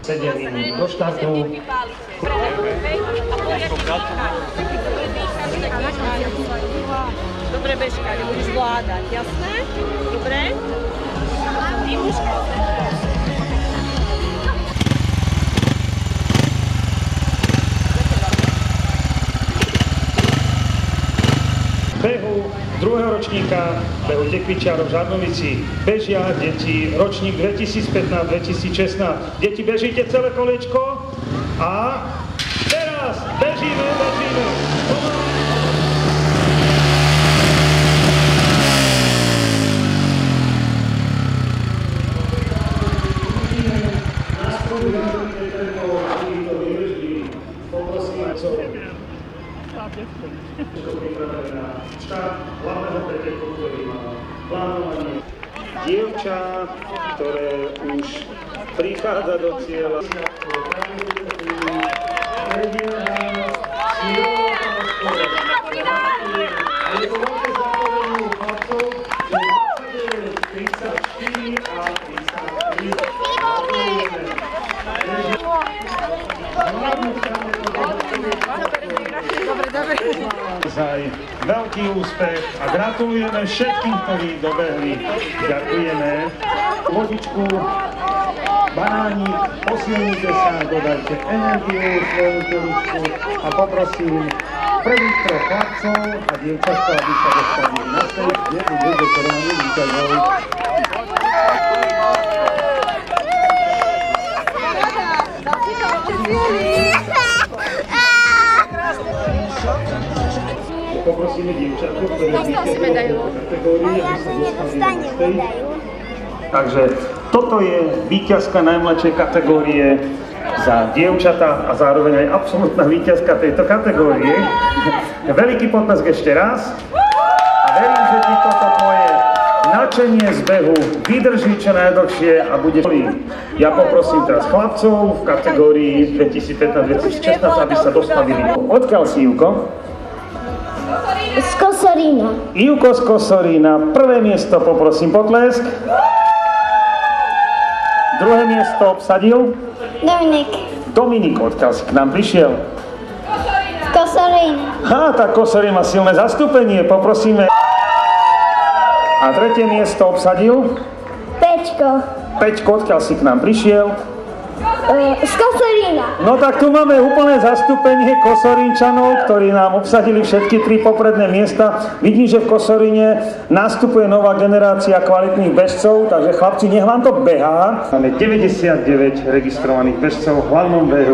7 minút do štartu. Dobre, Bežka, budeš vládať, jasné? Dobre? Dimuška. Behu druhého ročníka behu tekvičiarov v Žarnovici bežia deti ročník 2015-2016. Deti, bežíte celé kolečko a teraz bežíme. Štát hlavného preteku, ktorý má plánovanie. Dievča, ktoré už prichádza do cieľa. Za veľký úspech a gratulujeme všetkým, ktorí dobehli. Ďakujeme. Vodičku, banánik, posilnite sa, dodajte energiu svoju teličku a poprosím prvých troch chlapcov a dievčatko, aby sa dostavili na stage, kde tu bude korony víťazov. Poprosíme dievčatko, ktoré víťazov kategórii, aby sa dostali na stage. Takže toto je víťazka najmladšej kategórie za dievčatá a zároveň aj absolútna víťazka tejto kategórie. Veľký potlesk ešte raz a verím, že ti toto tvoje nadšenie z behu vydrží čo najdlhšie a bude. Ja poprosím teraz chlapcov v kategórii 2015-2016, aby sa dostavili. Odkiaľ si, Ivko? Z Kosorína. Ivko z Kosorína. Prvé miesto poprosím potlesk. Druhé miesto obsadil? Dominik, odkiaľ si k nám prišiel? Kosorín. Tak Kosorín má silné zastúpenie, poprosíme. A tretie miesto obsadil? Peťko, odkiaľ si k nám prišiel? Z Kosorína. No tak tu máme úplné zastúpenie Kosorínčanov, ktorí nám obsadili všetky tri popredné miesta. Vidím, že v Kosoríne nastupuje nová generácia kvalitných bežcov, takže chlapci, nech vám to behá. Máme 99 registrovaných bežcov v hlavnom behu.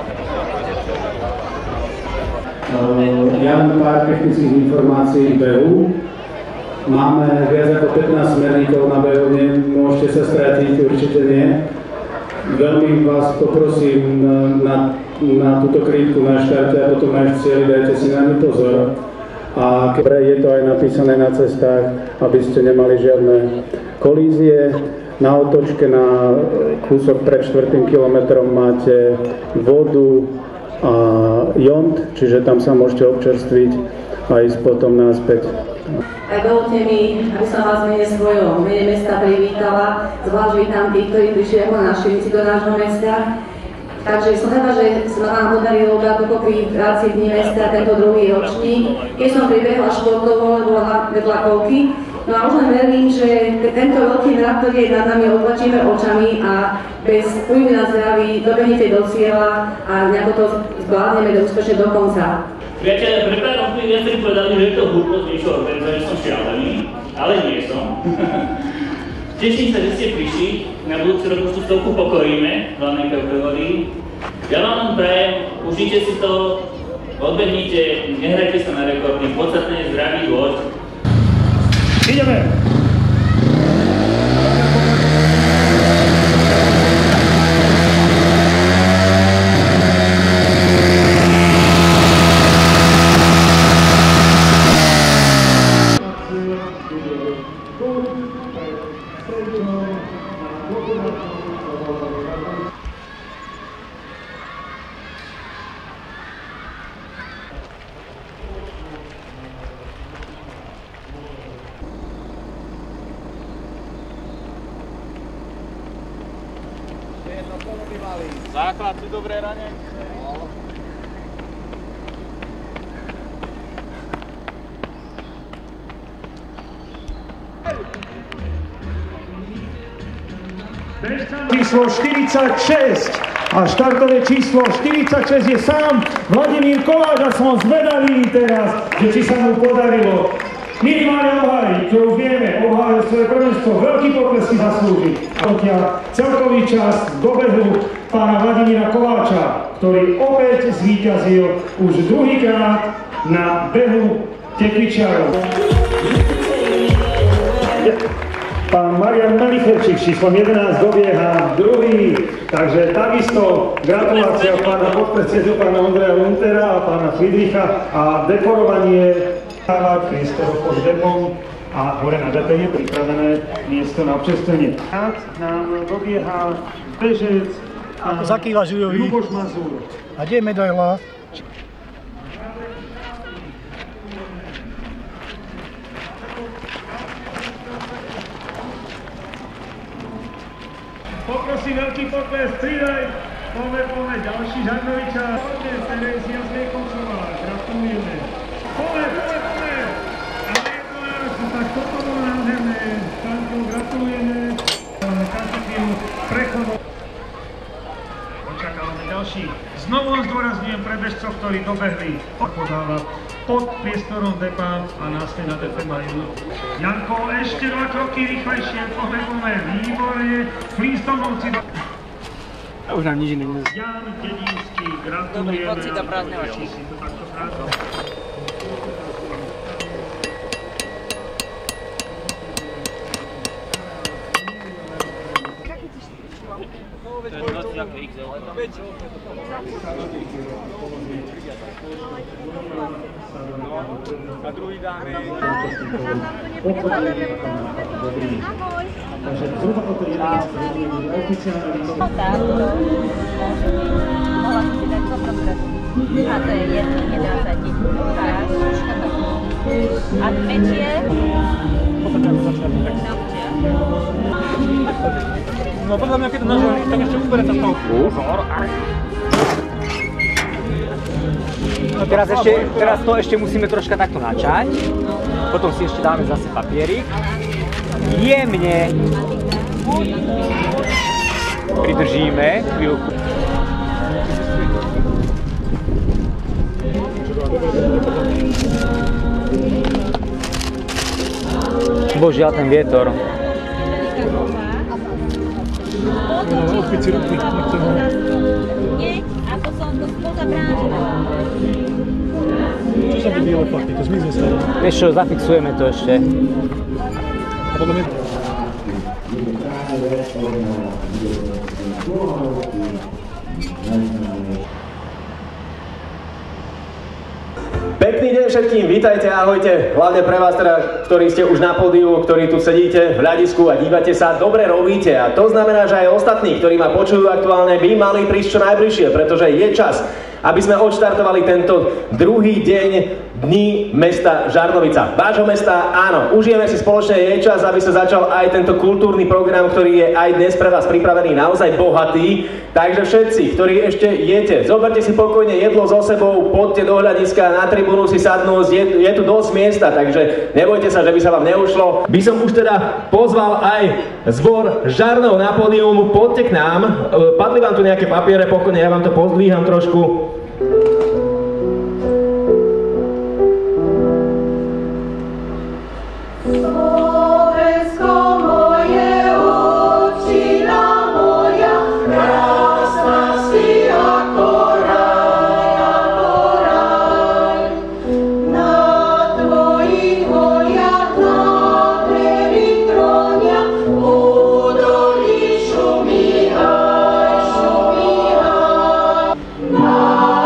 Ja mám pár technických informácií k behu. Máme viac ako 15 smerníkov na behu, môžete sa stratiť, určite nie. Veľmi vás poprosím na túto krivku na štarte a potom aj v cieli, dajte si na ňu pozor. A je to aj napísané na cestách, aby ste nemali žiadne kolízie. Na otočke na kúsok pred 4. kilometrom máte vodu a jont, čiže tam sa môžete občerstviť a ísť potom naspäť. Tak dovolte mi, aby som vás v mene svojom, v mene mesta privítala, zvlášť vítam tých, ktorí prišli ako návštevníci do nášho mesta. Takže som rada, že sa nám podarilo dať dokopy v rámci Dní mesta tento druhý ročník. Keď som pribehla športovo, bola vedľa kolky. No a už len verím, že tento veľký mrak, ktorý je nad nami, odlačíme očami a bez újmy na zdraví dobehnete do cieľa a nejako to zvládneme úspešne do konca. Priateľe, pre pár rokov viacerí povedali, že je to hlúposť niečo organizovať, že som šialený, ale nie som. Teším sa, že ste prišli, na budúci rok už tú stovku pokoríme v hlavnej kategórii. Ja vám len prajem, užite si to, odbehnite, nehrajte sa na rekordy, podstatne je zdravý vôd. Ideme! Základ si dobre rane. Číslo 46 a štartové číslo 46 je sám Vladimír Kováč a som zvedavý teraz, že či sa mu podarilo minimálne obhájiť, čo už vieme, obhájil svoje prvenstvo, veľký pokles si zaslúži. Celkový čas do behu pána Vladimíra Kováča, ktorý opäť zvíťazil už druhýkrát na behu tekvičiarov. Pán Marian Melicherčík číslom 11 dobieha druhý, takže takisto gratulácia pána podpredsedu, pána Ondreja Luntera a pána Friedricha a dekorovanie priestorov pod depom a hore na depe je pripravené miesto na občerstvenie. Nám dobieha bežec a Ľuboš Mazur. A kde je medaila? Poprosím veľký pokles, pridaj, poďme, ďalší Žarnoviča, Terezia Zliekocová, gratulujeme. Poďme, a jedno náročné, tak toto bolo nádherné, Stanko, gratulujeme, každú chvíľu prechodom. Očakávame ďalší. Znovu zdôrazňujem pre bežcov, ktorí dobehli, podáva pod priestorom depa a následne na depe majú. Janko, ešte 2 kroky rýchlejšie, poďme, výborne, Flintstonovci. A už nám nič iné nezaujíma. Jan Dedinský, gratulujeme. Dobrý pocit a prázdne oči. A druhý dáme. Takže zhruba toto 11 oficiálne výsledky. Mohla som si dať fotografu. A to je jedno, nedá sa ti. A väčšie? No podľa mňa, keď to nažali, tak ešte ubere sa z toho pozor. No teraz to ešte musíme troška takto načať. Potom si ešte dáme zase papierik. Jemne pridržíme chvíľku. Božiaľ, ten vietor. Nie, ako som to spoza bránila. Čo sa by biele fakty? To zmizne sa. Vieš čo, zafixujeme to ešte. A podľa mňa... Pekný deň všetkým, vítajte, ahojte, hlavne pre vás teda, ktorí ste už na pódiu, ktorí tu sedíte v hľadisku a dívate sa, dobre robíte a to znamená, že aj ostatní, ktorí ma počujú aktuálne, by mali prísť čo najbližšie, pretože je čas, aby sme odštartovali tento druhý deň Dní mesta Žarnovica. Vášho mesta, áno, užijeme si spoločne, je čas, aby sa začal aj tento kultúrny program, ktorý je aj dnes pre vás pripravený naozaj bohatý. Takže všetci, ktorí ešte jete, zoberte si pokojne jedlo so sebou, poďte do hľadiska, na tribúnu si sadnúť, je tu dosť miesta, takže nebojte sa, že by sa vám neušlo. By som už teda pozval aj zbor Žarnov na pódium, poďte k nám, padli vám tu nejaké papiere, pokojne, ja vám to pozdvíham trošku. No.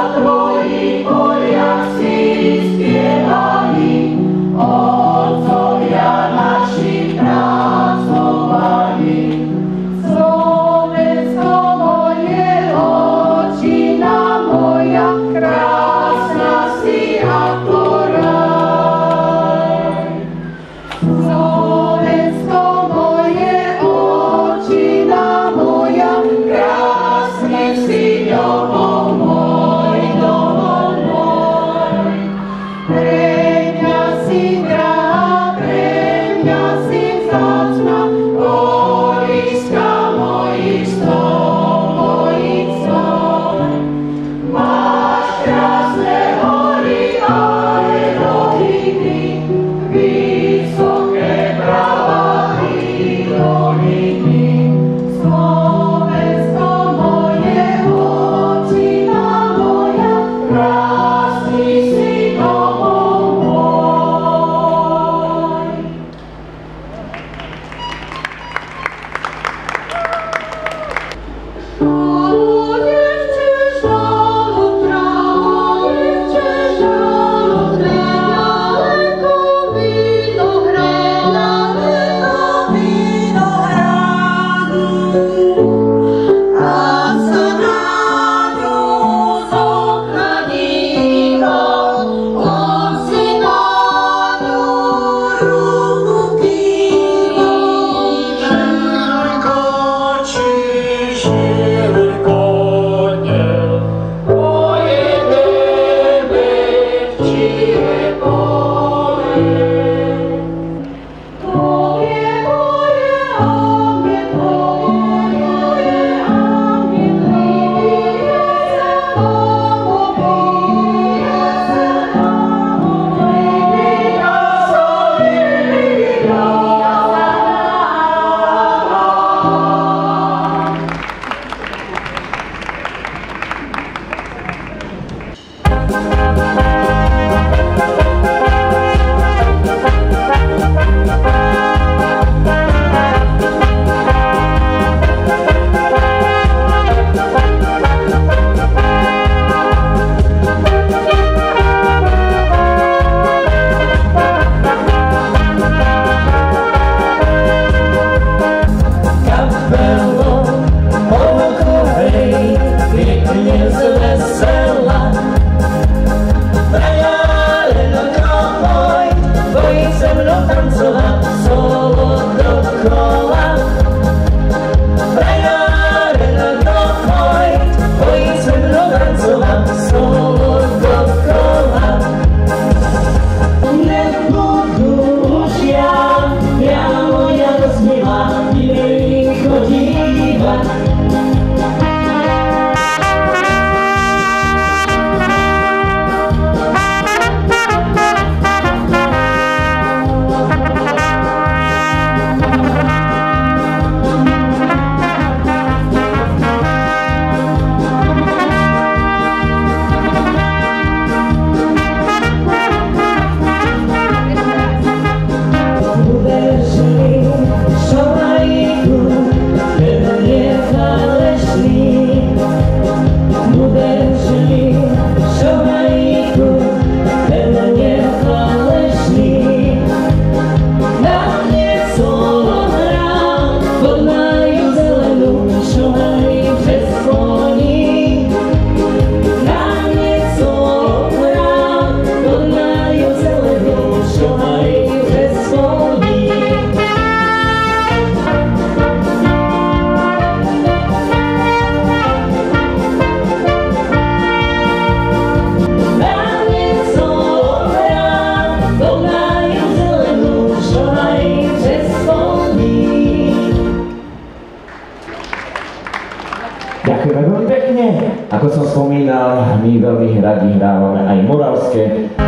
spomínal, my veľmi radi hrávame aj moravské.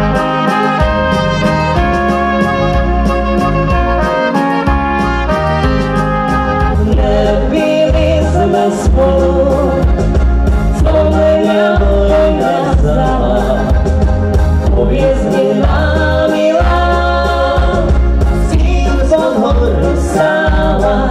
Nebyli sme spolu, co mňa vojna vzala. Powiedz mi, má milá, si pod horu stála.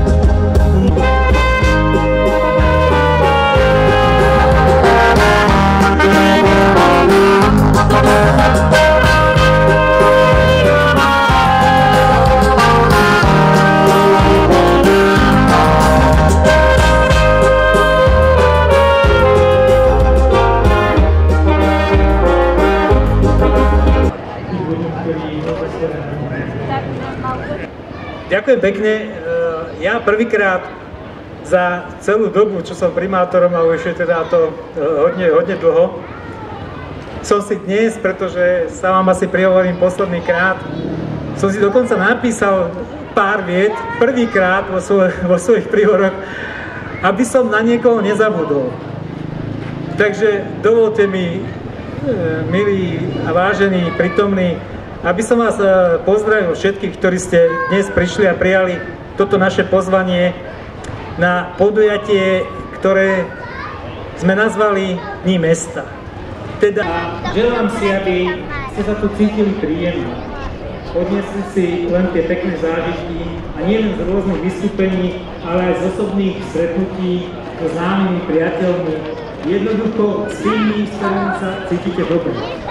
Ďakujem pekne. Ja prvýkrát za celú dobu, čo som primátorom, a už je teda to hodne dlho, som si dnes, pretože sa vám asi prihovorím posledný krát, som si dokonca napísal pár viet, prvýkrát vo svojich príhovoroch, aby som na niekoho nezabudol. Takže dovolte mi, milí a vážení prítomní, aby som vás pozdravil všetkých, ktorí ste dnes prišli a prijali toto naše pozvanie na podujatie, ktoré sme nazvali Dni mesta. Teda želám si, aby ste sa tu cítili príjemne, odnesli si len tie pekné zážitky a nie len z rôznych vystúpení, ale aj z osobných stretnutí so známymi priateľmi, jednoducho s tými, s ktorými sa cítite dobre.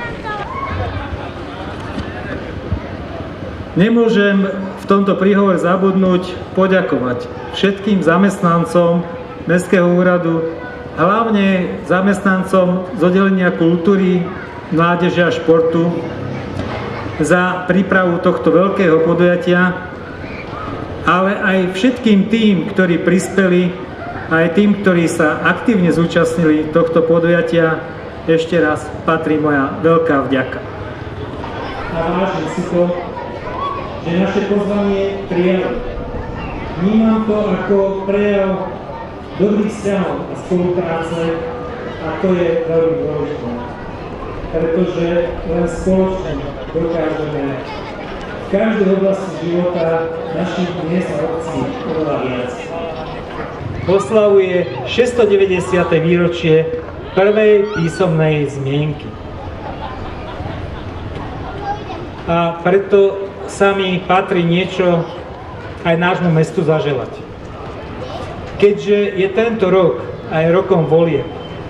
Nemôžem v tomto príhovore zabudnúť poďakovať všetkým zamestnancom Mestského úradu, hlavne zamestnancom z oddelenia kultúry, mládeže a športu za prípravu tohto veľkého podujatia, ale aj všetkým tým, ktorí prispeli, aj tým, ktorí sa aktívne zúčastnili tohto podujatia, ešte raz patrí moja veľká vďaka. A vážim si to, že naše pozvanie prijali. Vnímam to ako prejav dobrých vzťahov a spolupráce, a to je veľmi dôležité. Pretože len spoločne dokážeme v každej oblasti života našich miest a obcí oveľa viac. Oslavuje 690. výročie prvej písomnej zmienky. A preto sa mi patrí niečo aj nášmu mestu zaželať. Keďže je tento rok aj rokom volieb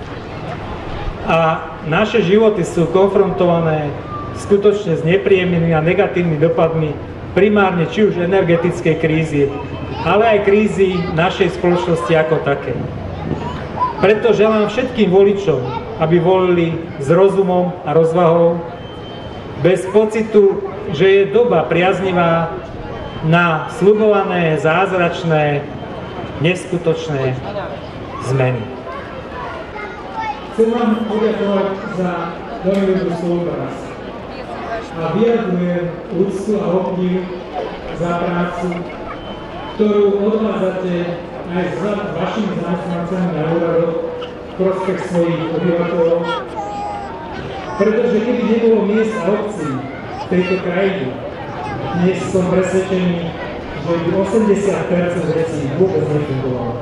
a naše životy sú konfrontované skutočne s nepríjemnými a negatívnymi dopadmi primárne či už energetickej krízy, ale aj krízy našej spoločnosti ako také. Preto želám všetkým voličom, aby volili s rozumom a rozvahou, bez pocitu, že je doba priaznivá na sľubované, zázračné, neskutočné zmeny. Chcem vám poďakovať za veľmi dobrú spoluprácu a vyjadrujem úctu a obdiv za prácu, ktorú odvádzate aj s vašimi zamestnancami na úradoch v prospech svojich obyvateľov, pretože keby nebolo miest a obcí v tejto krajine, dnes som presvedčený, že by 80% vecí vôbec nefungovalo.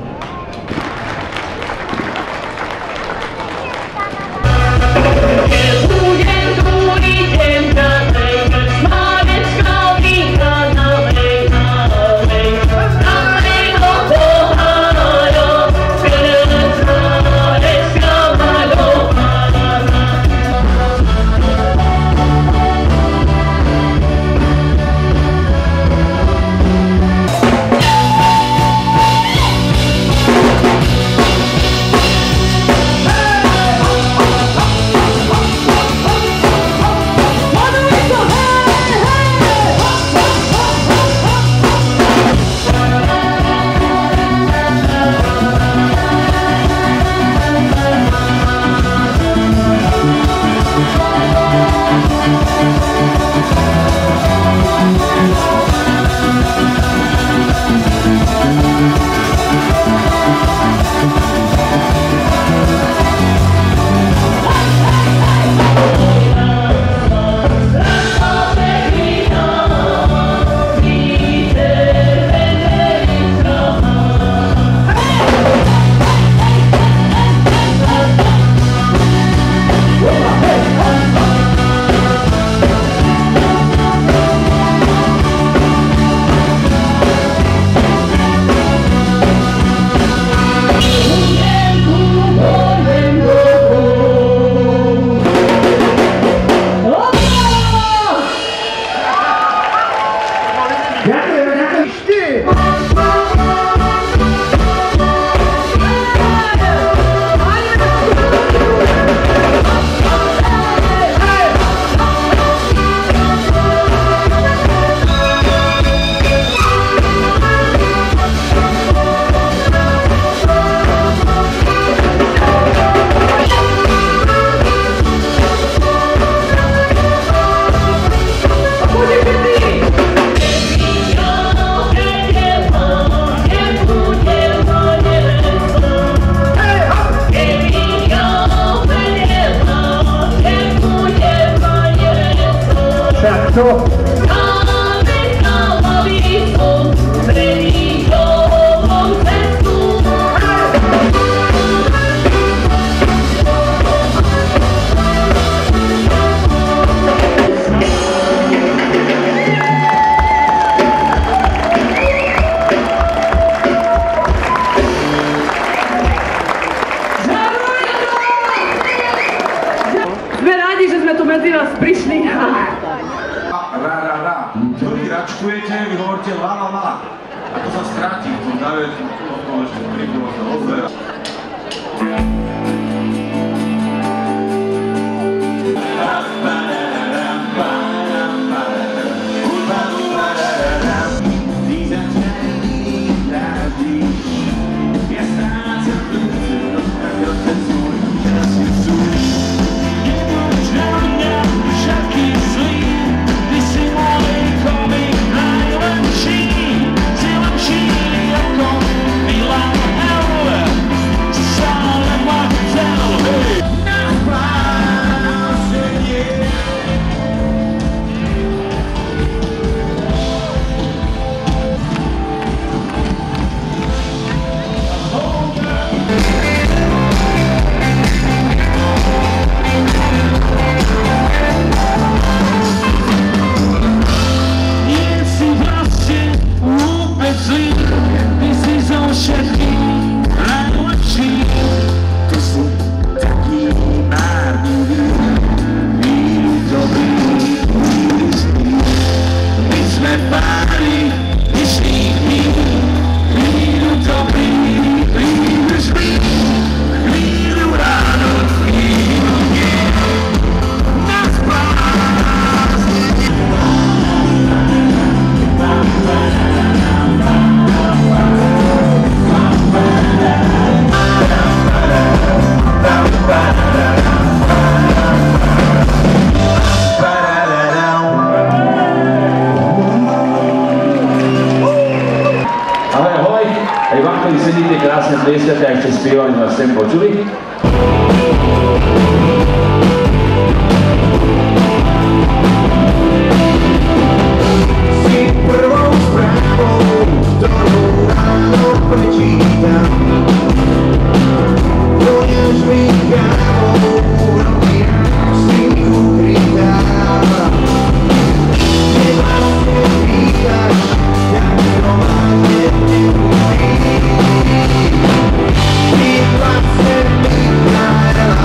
čo? Prišli. Ktorý račkujete, vy hovoríte la. A to sa stratí. To dáve ešte príbilo sa ozve. sedíte krásne tlieskate a ešte spievali vás sem počuli. Si prvou správou, ktorú ráno prečítam, budeš mi kávou, robí si ukrytá. Ty vlastne vítaš, jak románe nebudí. Ty vlastne vítaš a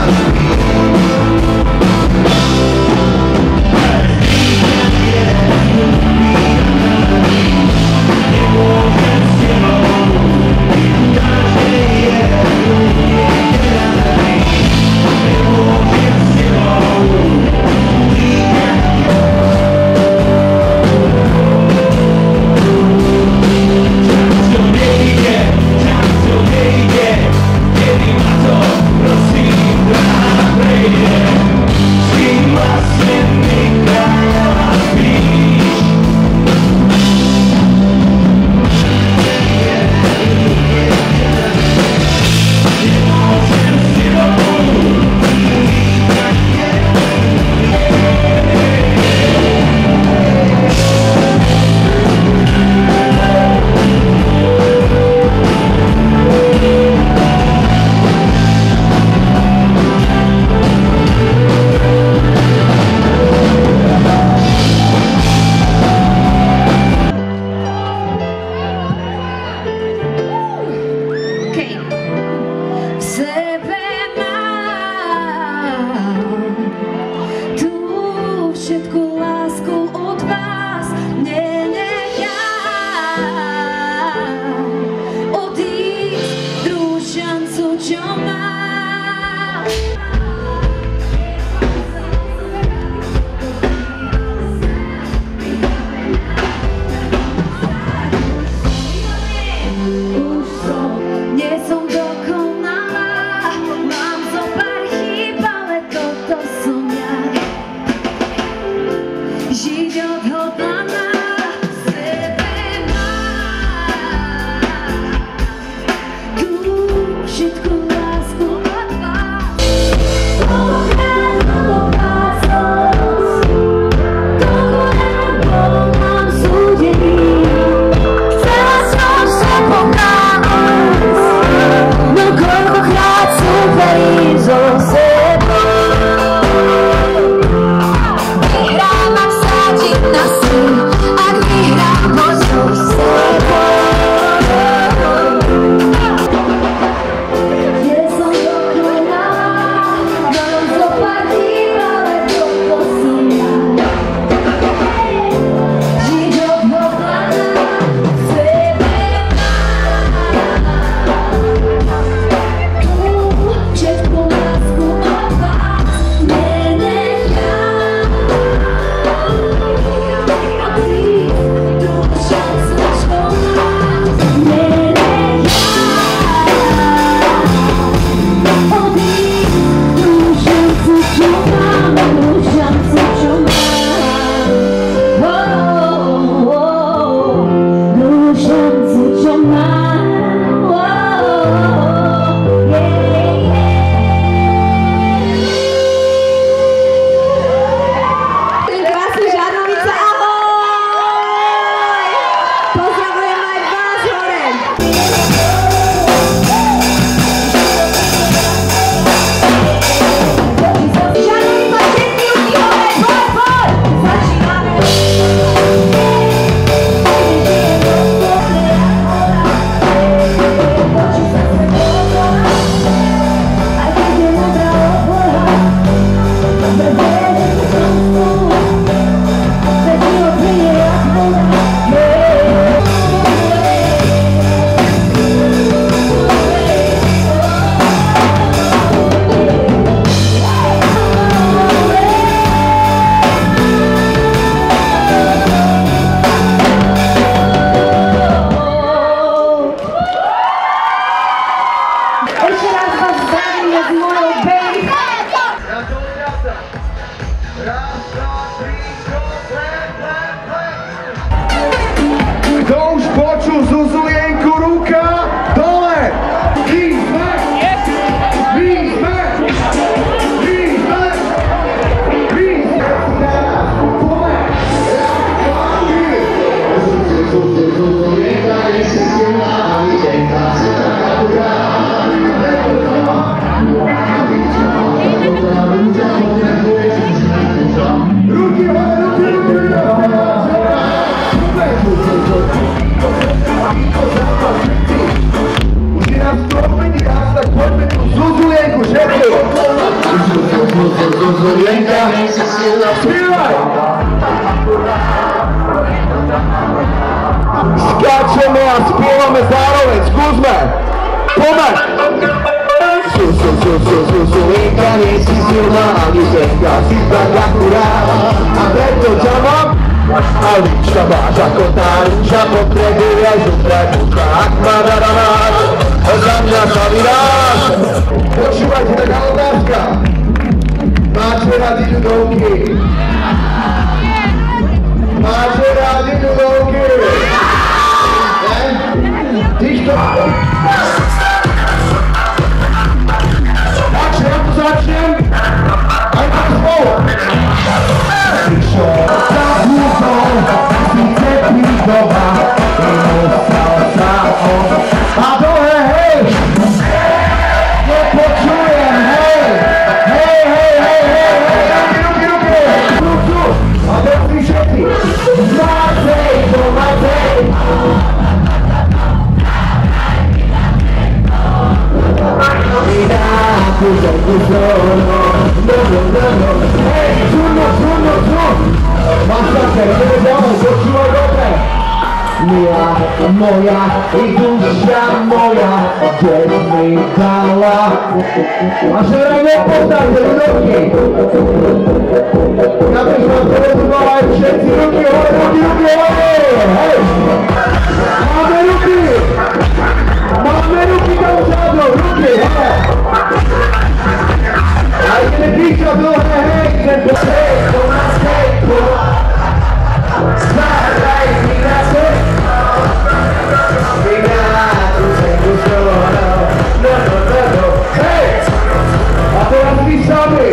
Zuzulienka, śpiewaj! Skačeme a spievame zároveň, skúsme! Poďme! Zuzulienka, nie si silná, ani ženka, si tak akurát. A preto ťa mám, a líčka máš ako tá rúža, potrebuješ uprepuka, ak ma rada máš, za mňa sa vydáš. Počúvajte, taká otázka. Máte rádi ľudovky? Máte rádi ľudovky? Ne? Týchto... Takže ja tu začnem. Aj tak spolu. Prišiel za húzou, síce pídova, nemusel sa on. A dole, hej! Nepočujem, hej! Hej, hej, hej, hej, hej! Ruky! Ruku! A veľmi všetky! Zmázej, pomazej! Hej, čurno! Máš také, ideme ďalej, počúvaj dobre! Mia moja i duša moja, kde mi dala. A že vraj nepoznajte ľudovky. Ja bych vám povedal aj všetci ruky hore, hej! Máme ruky! Máme ruky tam vzadu, ruky, hej! A ideme píšať dlhé, hej, ten hej, to nás hej, zahraj mi na svet. Hej! A teraz vy sami!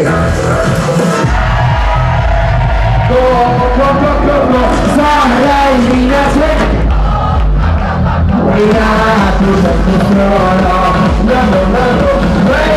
Zahraj mi na svet! Ja tu sa tu strono, hej,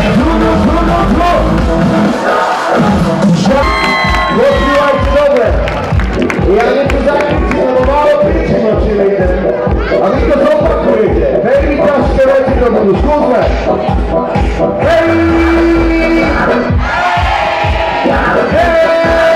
počúvajte dobre! Ja niečo zakričím, lebo málo kričím oči nejde. A vy to zopakujete. Veľmi ťažké veci to budú. Skúsme. Hej! Hej!